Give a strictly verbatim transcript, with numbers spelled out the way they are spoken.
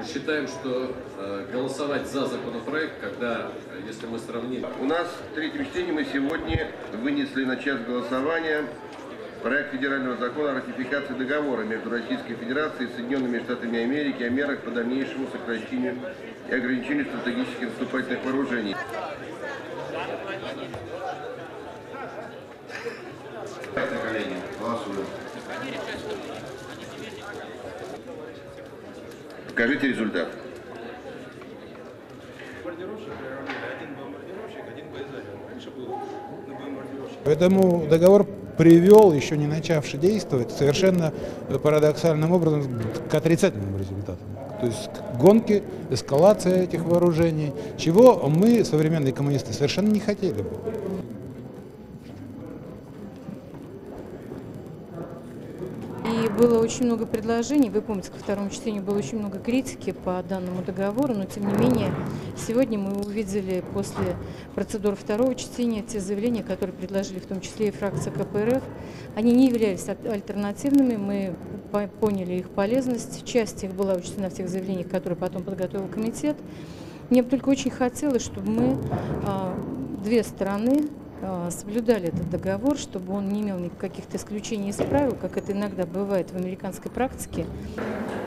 Мы считаем, что э, голосовать за законопроект, когда, если мы сравним... У нас в третьем чтении мы сегодня вынесли на час голосования проект федерального закона о ратификации договора между Российской Федерацией и Соединенными Штатами Америки о мерах по дальнейшему сокращению и ограничению стратегических наступательных вооружений. Коллеги, голосуем. Покажите результат. Поэтому договор привел, еще не начавший действовать, совершенно парадоксальным образом к отрицательным результатам. То есть к гонке, эскалация этих вооружений, чего мы, современные коммунисты, совершенно не хотели бы. И было очень много предложений. Вы помните, ко второму чтению было очень много критики по данному договору, но тем не менее сегодня мы увидели после процедур второго чтения те заявления, которые предложили в том числе и фракция ка пэ эр эф. Они не являлись альтернативными, мы поняли их полезность. Часть их была учтена в тех заявлениях, которые потом подготовил комитет. Мне бы только очень хотелось, чтобы мы, две стороны, соблюдали этот договор, чтобы он не имел никаких исключений из правил, как это иногда бывает в американской практике.